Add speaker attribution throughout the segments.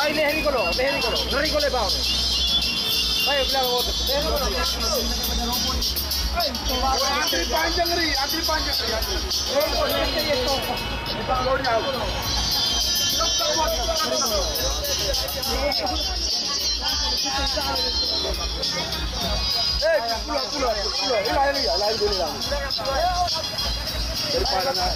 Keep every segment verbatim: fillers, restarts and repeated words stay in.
Speaker 1: Ay, leher ko lo, leher ko lo. Ngeri ko le baon. Ay, bilang water. Leher ko lo. Ay, antri panjang ri, antri panjang ri. Eh, ko leher itu. Kita lor ya. Eh, pulau, pulau, pulau. Ini lagi ya, lagi dulu lagi. Daripada nak.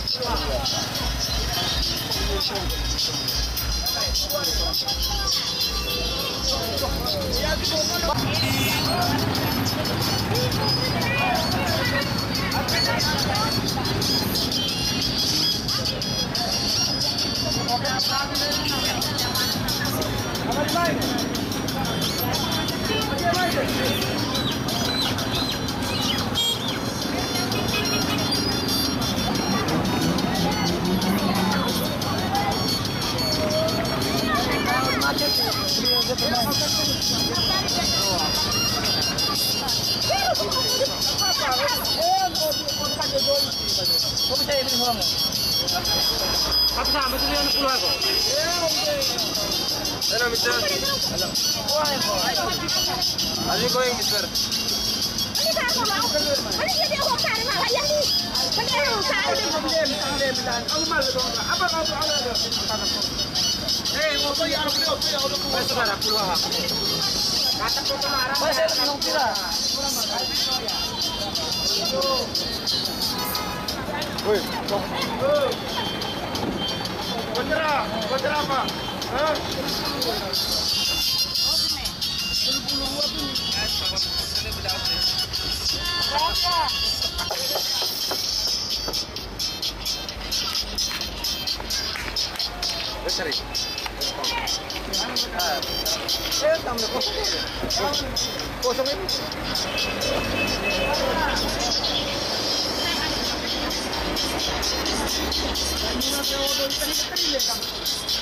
Speaker 1: Apa sama itu yang pulau aku? Hello, mister. Hello. Are you going, mister?
Speaker 2: Ini kan aku mau. Ini dia dia orang cari malah yang ni. Ini orang cari.
Speaker 1: Aku malu dong. Apa kau tu ada? Eh, mau kau yang aku tu yang aku. Masuk mana pulau aku? Kata kau kemarin. Masih minum pira. Woi, kau. Bocor, bocor apa? Hah? Besari. Ah, eh, tambah kosong. Kosong ini. Ini nak order ikan ikan ni kan?